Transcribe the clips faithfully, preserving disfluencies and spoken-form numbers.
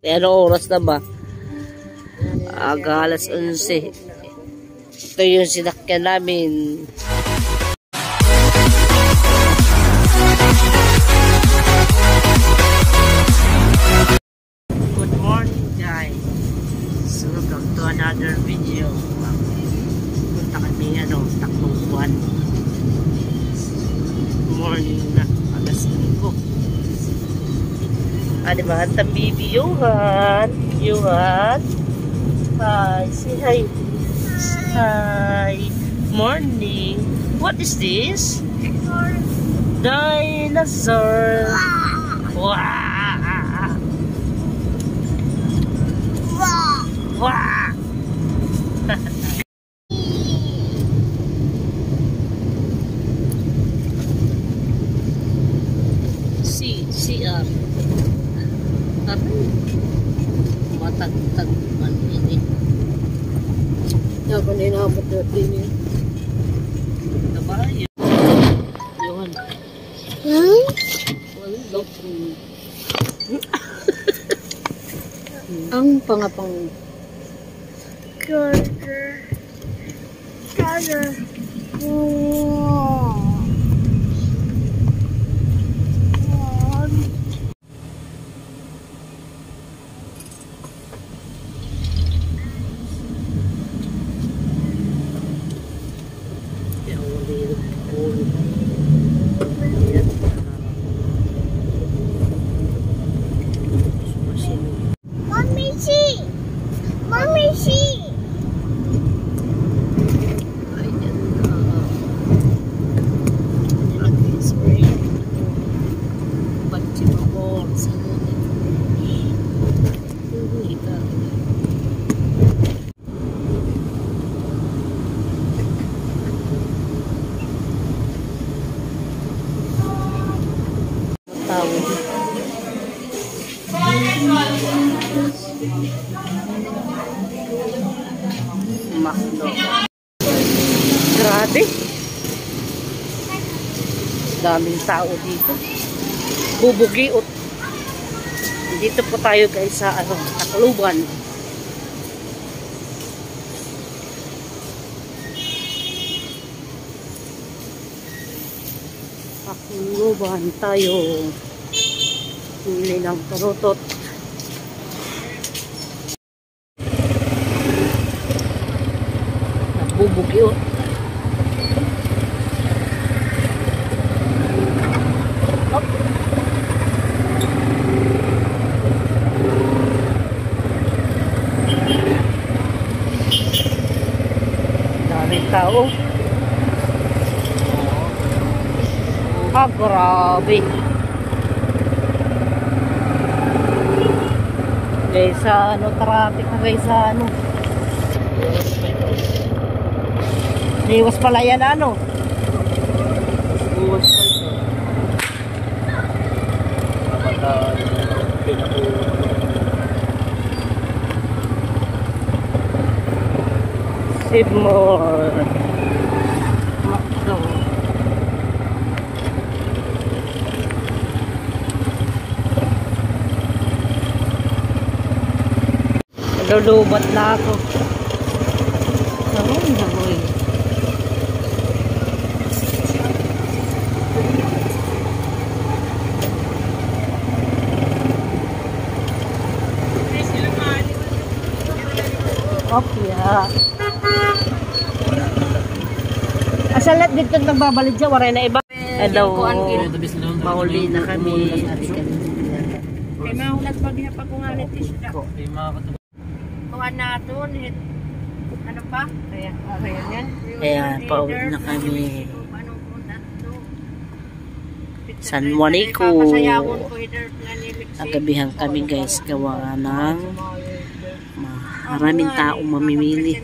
Eh, ano oras na ba? Aga alas onse. Ito yung sinakyan namin. Good morning guys. So welcome to another video. Punta kami ano, tatlong buwan. Morning na. Alas linggo. Ah, diba? Hantang baby Johan. Johan. Hi. Say hi. Hi. Morning. What is this? Dinosaur. Wow. Wow. Si, si ah. Aray, matagtag man ini. Ako na inaabot na din yun. Nabayo. Yun. Hmm? Wala. Ang pangapang. Charger. Charger. Oh. Mommy, see. Mommy, see. Ayan na. Lagi spray. Ba't siya mo? Saan na? Hindi ka. Tawag. Makdo. Grabe. Daming tao dito. Bubugiot. Dito po tayo guys sa ano, Tacloban. Tacloban tayo. Huli ng parutot. Bubugiot. Hop. Daming tao. Ah, grabe. Guys, sa ano, traffic na guys, sa ano. Iwas pala yan ano. Iwas pala. Save more. Makdo. Lulubat na ako. Naroon na boy. Okay, ah. Asalat dito nagbabalid siya, waray na iba. Hello. Mahuli na kami. May mahulat pag hapag kung alit isda. Kuhan na ito. Ano pa? Ayan, ayan yan. Ayan, pauwi na kami. San Juanico. Nagabihan kami guys, gawa ng maraming taong mamimili.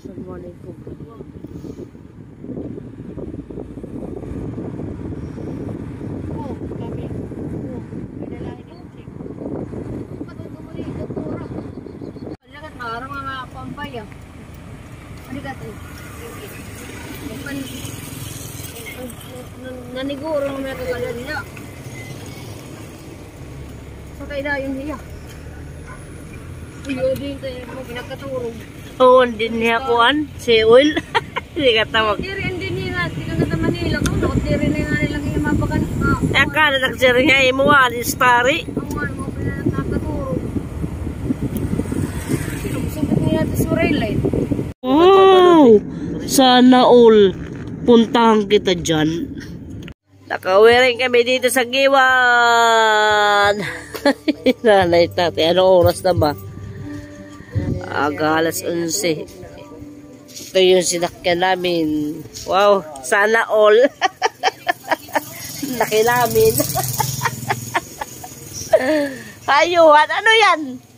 Assalamualaikum. Oh, kami. Oh, pinalahin yung chick. Patutumunin ito pura. Lagat marang mga pampay ah. Ano ka ito? Naniguro ng mga kagala nila. So tayo na yung hiya. Iyo din tayo mo pinagkaturong. Oo, hindi niya kuan. Si Oil. Hindi ka tawag. Hindi rin din nila. Hindi ka Manila. Kung nakot di rin na nilang yung mabakan. Eh, akala nagsiri nga imo wali story. Ang mga mo pinagkaturong. Sinubsubit niya ito sa rail line. Wow! Sana all. Puntahan kita dyan. Nakawiring kami dito sa Giwan. Nanay tatay, anong oras na ba? Aga alas onse. Ito yung sinakyan namin. Wow, sana all. Laki namin. Ayuhan, ano yan?